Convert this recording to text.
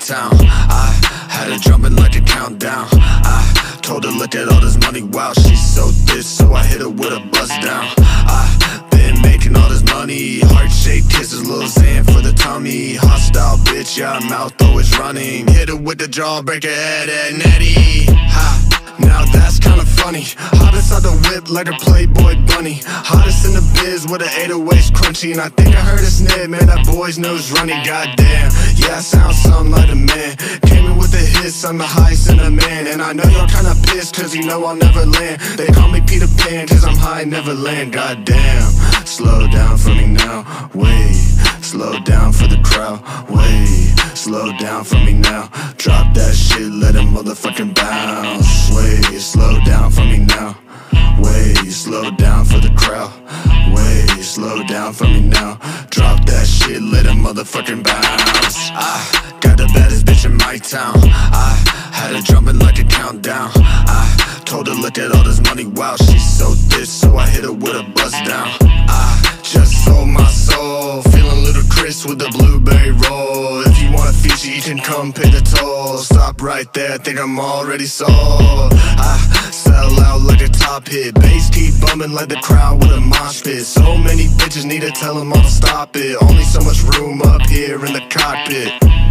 town. I had her jumping like a countdown. I told her look at all this money, wow, she's so thick, so I hit her with a bust down. I been making all this money, heart-shaped kisses, little Xan for the tummy. Hostile bitch, yeah, her mouth always running. Hit her with the jaw, break her head at Nettie. Ha. Now that's kinda funny. Hottest on the whip like a Playboy bunny. Hottest in the biz with an 808's crunchy. And I think I heard a snip, man, that boy's nose running. Goddamn, yeah, I sound something like a man. Came in with the hits, I'm the highest in the man. And I know y'all kinda pissed cause you know I'll never land. They call me Peter Pan cause I'm high, never land. Goddamn, slow down for me now, wait. Slow down for the crowd, wait. Slow down for me now. Drop that shit, let it motherfucking bounce. Wait, slow down for me now. Wait, slow down for the crowd. Wait, slow down for me now. Drop that shit, let it motherfucking bounce. I got the baddest bitch in my town. I had her jumping like a countdown. I told her look at all this money, wow, she's so thick, so I hit her with a bust down. I just sold my soul, feeling ludicrous with the blueberry roll. If you want a feature, you can come pay the toll. Stop right there, I think I'm already sold. I sell out like a top hit, bass keep bumming like the crowd with a mosh pit. So many bitches need to tell them all to stop it. Only so much room up here in the cockpit.